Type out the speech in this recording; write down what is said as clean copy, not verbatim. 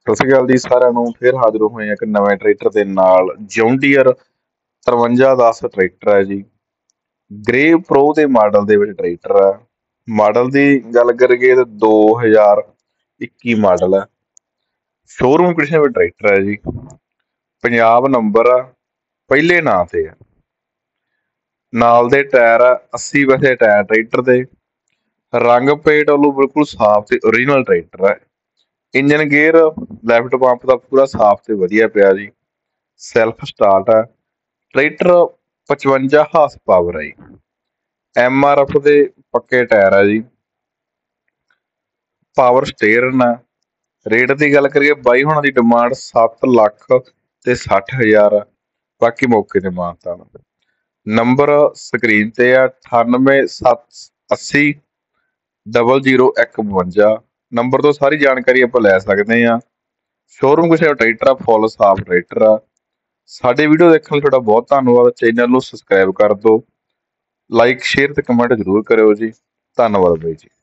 ਸਤਿ ਸ਼੍ਰੀ ਅਕਾਲ ਜੀ ਸਾਰਿਆਂ ਨੂੰ। ਫਿਰ ਹਾਜ਼ਰ ਹੋਏ ਹਾਂ ਇੱਕ ਨਵੇਂ ਟਰੈਕਟਰ ਦੇ ਨਾਲ। ਜੌਨ ਡੀਅਰ 5310 ਟਰੈਕਟਰ ਹੈ ਜੀ। ਗ੍ਰੇ ਪ੍ਰੋ ਦੇ ਮਾਡਲ ਦੇ ਵਿੱਚ ਟਰੈਕਟਰ ਹੈ। ਮਾਡਲ ਦੀ ਗੱਲ ਕਰੀਏ ਤਾਂ 2021 ਮਾਡਲ ਹੈ। ਸ਼ੋਰੂਮ ਕੰਡੀਸ਼ਨ ਵਿੱਚ ਟਰੈਕਟਰ ਹੈ ਜੀ। ਪੰਜਾਬ ਨੰਬਰ ਆ, ਪਹਿਲੇ ਨਾਂ ਤੇ ਆ। ਨਾਲ ਦੇ ਟਾਇਰ ਆ 80 ਵੈਸੇ ਟਾਇਰ ਟਰੈਕਟਰ ਦੇ। ਰੰਗ ਪੇਂਟ ਵੱਲੋਂ ਬਿਲਕੁਲ ਸਾਫ਼ ਤੇ ਓਰੀਜਨਲ ਟਰੈਕਟਰ ਹੈ। ਇੰਜਨ ਗੇਅਰ ਲੈਫਟ ਪੰਪ ਦਾ ਪੂਰਾ ਸਾਫ਼ ਤੇ ਵਧੀਆ ਪਿਆ ਜੀ। ਸੈਲਫ ਸਟਾਰਟ ਹੈ। ਟਰੈਕਟਰ 55 ਹਾਰਸ ਪਾਵਰ ਹੈ ਜੀ। MRF ਦੇ ਪੱਕੇ ਟਾਇਰ ਹੈ ਜੀ। ਪਾਵਰ ਸਟੇਅਰਿੰਗ ਹੈ। ਰੇਟ ਦੀ ਗੱਲ ਕਰੀਏ ਬਾਈ ਹੁਣਾਂ ਦੀ ਡਿਮਾਂਡ 7 ਲੱਖ ਤੇ 60,000 ਆ। ਬਾਕੀ ਮੌਕੇ ਤੇ ਮਾਨਤਾ। ਨੰਬਰ ਸਕਰੀਨ ਤੇ ਆ 9878 000152। ਨੰਬਰ ਤੋਂ ਸਾਰੀ ਜਾਣਕਾਰੀ ਆਪਾਂ ਲੈ ਸਕਦੇ ਹਾਂ। ਸ਼ੋਰੂਮ ਕਿਸੇ ਟਰੈਕਟਰ ਆ, ਫੁੱਲ ਸਾਫ ਟਰੈਕਟਰ ਆ। ਸਾਡੇ ਵੀਡੀਓ ਦੇਖਣ ਲਈ ਤੁਹਾਡਾ ਬਹੁਤ ਧੰਨਵਾਦ। ਚੈਨਲ ਨੂੰ ਸਬਸਕ੍ਰਾਈਬ ਕਰ ਦਿਓ, ਲਾਈਕ ਸ਼ੇਅਰ ਤੇ ਕਮੈਂਟ ਜ਼ਰੂਰ ਕਰਿਓ ਜੀ। ਧੰਨਵਾਦ ਬਾਈ ਜੀ।